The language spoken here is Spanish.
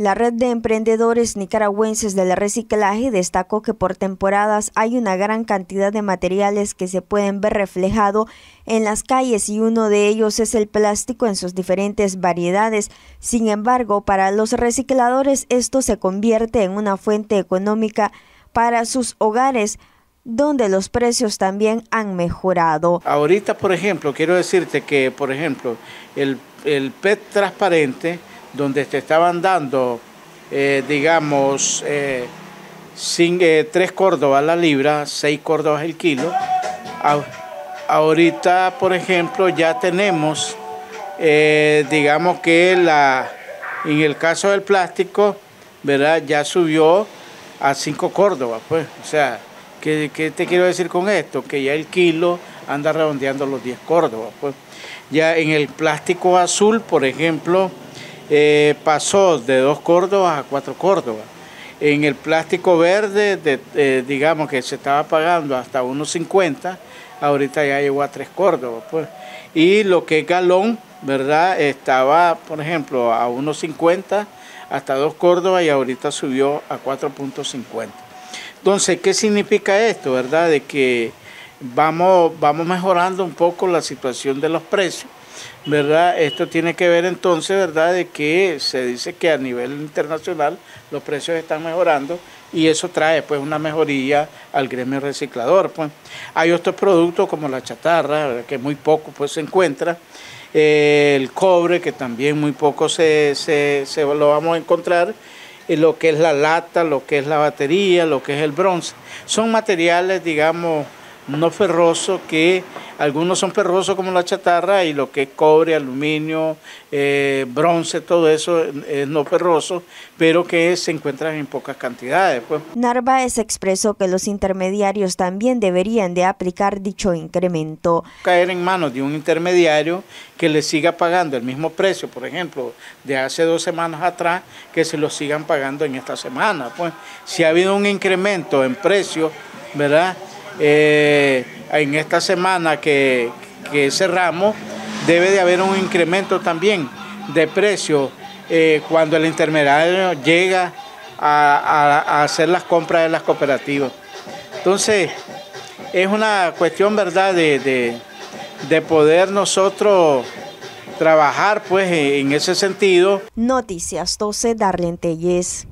La red de emprendedores nicaragüenses del reciclaje destacó que por temporadas hay una gran cantidad de materiales que se pueden ver reflejado en las calles y uno de ellos es el plástico en sus diferentes variedades. Sin embargo, para los recicladores esto se convierte en una fuente económica para sus hogares, donde los precios también han mejorado. Ahorita, por ejemplo, quiero decirte que, por ejemplo, el PET transparente, donde te estaban dando, digamos, 3 córdobas la libra, 6 córdobas el kilo. Ahorita, por ejemplo, ya tenemos, digamos que en el caso del plástico, ¿verdad? Ya subió a 5 córdobas, pues. O sea, ¿qué te quiero decir con esto? Que ya el kilo anda redondeando los 10 córdobas, pues. Ya en el plástico azul, por ejemplo, pasó de 2 córdobas a 4 córdobas. En el plástico verde, digamos que se estaba pagando hasta 1.50, ahorita ya llegó a 3 córdobas, pues. Y lo que es galón, ¿verdad? Estaba, por ejemplo, a 1.50 hasta 2 córdobas y ahorita subió a 4.50. Entonces, ¿qué significa esto, verdad? De que vamos mejorando un poco la situación de los precios, ¿verdad? Esto tiene que ver entonces, ¿verdad?, de que se dice que a nivel internacional los precios están mejorando y eso trae pues una mejoría al gremio reciclador, pues. Hay otros productos como la chatarra, ¿verdad?, que muy poco pues se encuentra, el cobre, que también muy poco lo vamos a encontrar, y lo que es la lata, lo que es la batería, lo que es el bronce. Son materiales, digamos, no ferrosos, que algunos son ferrosos como la chatarra y lo que es cobre, aluminio, bronce, todo eso es no ferroso, pero que se encuentran en pocas cantidades, pues. Narváez expresó que los intermediarios también deberían de aplicar dicho incremento. Caer en manos de un intermediario que le siga pagando el mismo precio, por ejemplo, de hace 2 semanas atrás, que se lo sigan pagando en esta semana, pues. Si ha habido un incremento en precio, ¿verdad?, en esta semana que cerramos, debe de haber un incremento también de precio cuando el intermediario llega a hacer las compras de las cooperativas. Entonces, es una cuestión, ¿verdad?, de poder nosotros trabajar pues en ese sentido. Noticias 12, Darlene Telles.